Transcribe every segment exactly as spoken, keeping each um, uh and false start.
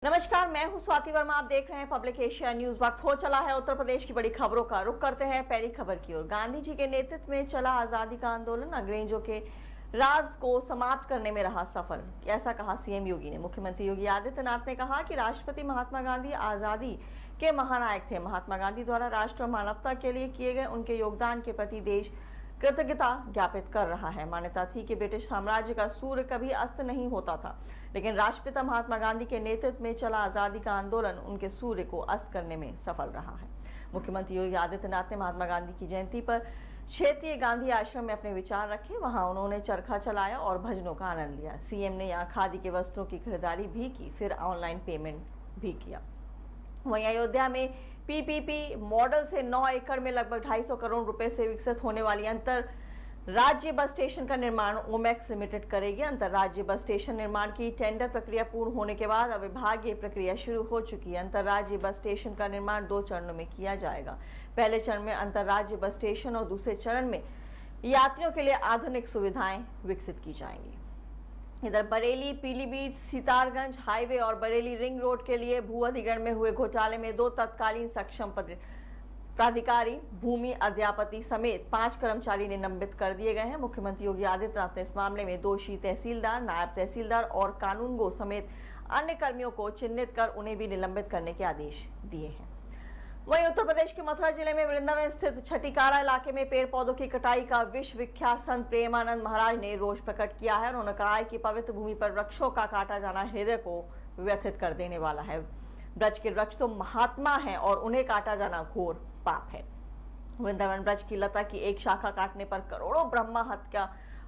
नमस्कार, मैं हूं स्वाति वर्मा। आप देख रहे हैं पब्लिक एशिया न्यूज। वक्त हो चला है उत्तर प्रदेश की बड़ी खबरों का। रुख करते हैं पहली खबर की ओर। गांधी जी के नेतृत्व में चला आजादी का आंदोलन अंग्रेजों के राज को समाप्त करने में रहा सफल, ऐसा कहा सीएम योगी ने। मुख्यमंत्री योगी आदित्यनाथ ने कहा कि राष्ट्रपिता महात्मा गांधी आजादी के महानायक थे। महात्मा गांधी द्वारा राष्ट्र और मानवता के लिए किए गए उनके योगदान के प्रति देश कृतज्ञता ज्ञापित कर रहा है। मान्यता थी कि ब्रिटिश साम्राज्य का सूर्य कभी अस्त नहीं होता था, लेकिन राष्ट्रपिता महात्मा गांधी के नेतृत्व में चला आजादी का आंदोलन उनके सूर्य को अस्त करने में सफल रहा है। मुख्यमंत्री योगी आदित्यनाथ ने महात्मा गांधी की जयंती पर क्षेत्रीय गांधी आश्रम में अपने विचार रखे। वहां उन्होंने चरखा चलाया और भजनों का आनंद लिया। सीएम ने यहाँ खादी के वस्त्रों की खरीदारी भी की, फिर ऑनलाइन पेमेंट भी किया। वहीं अयोध्या में पीपीपी मॉडल से नौ एकड़ में लगभग ढाई सौ करोड़ रुपए से विकसित होने वाली अंतर राज्य बस स्टेशन का निर्माण ओमैक्स लिमिटेड करेगी। अंतर राज्य बस स्टेशन निर्माण की टेंडर प्रक्रिया पूर्ण होने के बाद अब विभागीय प्रक्रिया शुरू हो चुकी है। अंतर राज्य बस स्टेशन का निर्माण दो चरणों में किया जाएगा। पहले चरण में अंतर राज्य बस स्टेशन और दूसरे चरण में यात्रियों के लिए आधुनिक सुविधाएं विकसित की जाएंगी। इधर बरेली पीलीभीत सितारगंज हाईवे और बरेली रिंग रोड के लिए भू अधिग्रहण में हुए घोटाले में दो तत्कालीन सक्षम प्राधिकारी भूमि अध्यापति समेत पांच कर्मचारी निलंबित कर दिए गए हैं। मुख्यमंत्री योगी आदित्यनाथ ने इस मामले में दोषी तहसीलदार, नायब तहसीलदार और कानूनगो समेत अन्य कर्मियों को चिन्हित कर उन्हें भी निलंबित करने के आदेश दिए हैं। वहीं उत्तर प्रदेश के मथुरा जिले में वृंदावन स्थित छठीकारा इलाके में पेड़ पौधों की कटाई का विश्व विख्यात संत प्रेमानंद महाराज ने रोष प्रकट किया है। उन्होंने कहा है कि पवित्र भूमि पर वृक्षों का काटा जाना हृदय को व्यथित कर देने वाला है। ब्रज के वृक्ष तो महात्मा हैं और उन्हें काटा जाना घोर पाप है। वृंदावन ब्रज की लता की एक शाखा काटने पर करोड़ों ब्रह्मा हत्या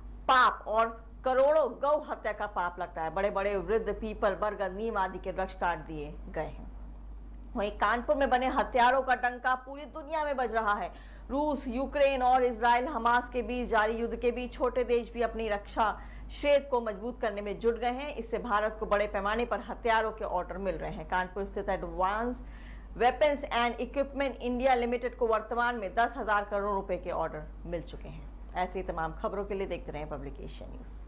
पाप और करोड़ों गौ हत्या का पाप लगता है। बड़े बड़े वृद्ध पीपल, बरगद, नीम आदि के वृक्ष काट दिए गए हैं। वहीं कानपुर में बने हथियारों का डंका पूरी दुनिया में बज रहा है। रूस, यूक्रेन और इजराइल हमास के बीच जारी युद्ध के बीच छोटे देश भी अपनी रक्षा क्षेत्र को मजबूत करने में जुट गए हैं। इससे भारत को बड़े पैमाने पर हथियारों के ऑर्डर मिल रहे हैं। कानपुर स्थित advance weapons and equipment India limited को वर्तमान में दस हजार करोड़ रुपए के ऑर्डर मिल चुके हैं। ऐसी तमाम खबरों के लिए देखते रहें पब्लिक एशिया न्यूज।